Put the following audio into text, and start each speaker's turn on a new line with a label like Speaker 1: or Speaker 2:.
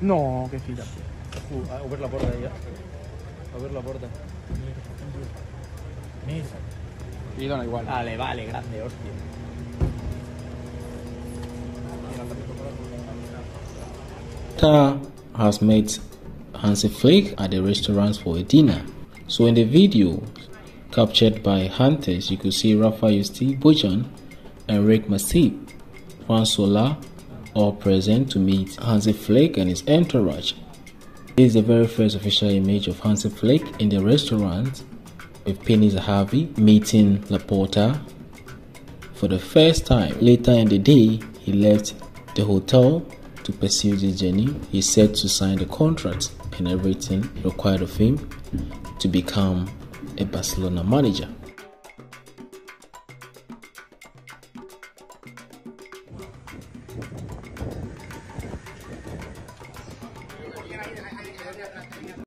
Speaker 1: No, qué fila.
Speaker 2: A ver la puerta ahí, a ver la puerta. Mira.
Speaker 1: Y da igual.
Speaker 2: Vale, vale, grande, hostia.
Speaker 3: Has met Hansi Flick at the restaurant for a dinner. So in the video captured by Hunters, you could see Rafa, Yuste, Bojan, and Rick Masip, Francois all present to meet Hansi Flick and his entourage. This is the very first official image of Hansi Flick in the restaurant, with Pini Zahavi meeting Laporta for the first time. Later in the day, he left the hotel to pursue this journey. He's set to sign the contract and everything required of him to become a Barcelona manager.